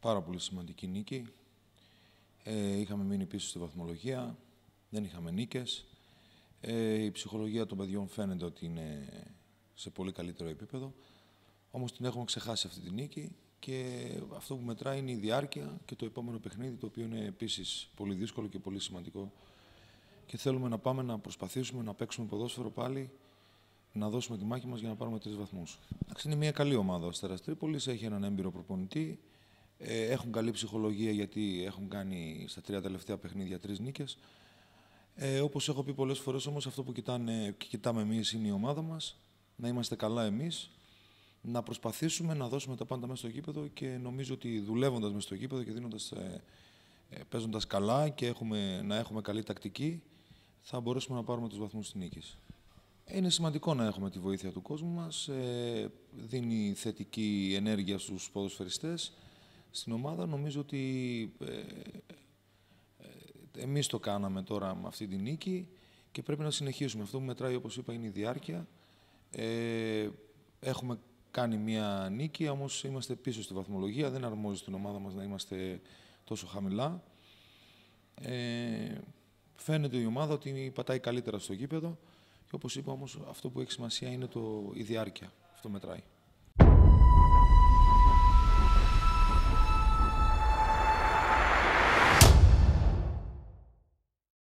Πάρα πολύ σημαντική νίκη. Είχαμε μείνει πίσω στη βαθμολογία, δεν είχαμε νίκες. Η ψυχολογία των παιδιών φαίνεται ότι είναι σε πολύ καλύτερο επίπεδο. Όμως την έχουμε ξεχάσει αυτή τη νίκη και αυτό που μετράει είναι η διάρκεια και το επόμενο παιχνίδι, το οποίο είναι επίσης πολύ δύσκολο και πολύ σημαντικό. Και θέλουμε να πάμε να προσπαθήσουμε να παίξουμε ποδόσφαιρο πάλι, να δώσουμε τη μάχη μας για να πάρουμε 3 βαθμούς. Είναι μια καλή ομάδα ο Αστέρας Τρίπολης, έχει έναν έμπειρο προπονητή. Έχουν καλή ψυχολογία γιατί έχουν κάνει στα 3 τελευταία παιχνίδια 3 νίκες. Όπως έχω πει πολλές φορές όμως, αυτό που κοιτάμε εμείς είναι η ομάδα μας, να είμαστε καλά εμείς, να προσπαθήσουμε να δώσουμε τα πάντα μέσα στο γήπεδο και νομίζω ότι δουλεύοντας μέσα στο γήπεδο και παίζοντας καλά και να έχουμε καλή τακτική, θα μπορέσουμε να πάρουμε τους βαθμούς της νίκης. Είναι σημαντικό να έχουμε τη βοήθεια του κόσμου μας, δίνει θετική ενέργεια στους ποδοσφαιριστές στην ομάδα. Νομίζω ότι εμείς το κάναμε τώρα με αυτή τη νίκη και πρέπει να συνεχίσουμε. Αυτό που μετράει, όπως είπα, είναι η διάρκεια. Έχουμε κάνει μια νίκη, όμως είμαστε πίσω στη βαθμολογία. Δεν αρμόζει στην ομάδα μας να είμαστε τόσο χαμηλά. Φαίνεται η ομάδα ότι πατάει καλύτερα στο γήπεδο και όπως είπα, όμως, αυτό που έχει σημασία είναι η διάρκεια. Αυτό μετράει.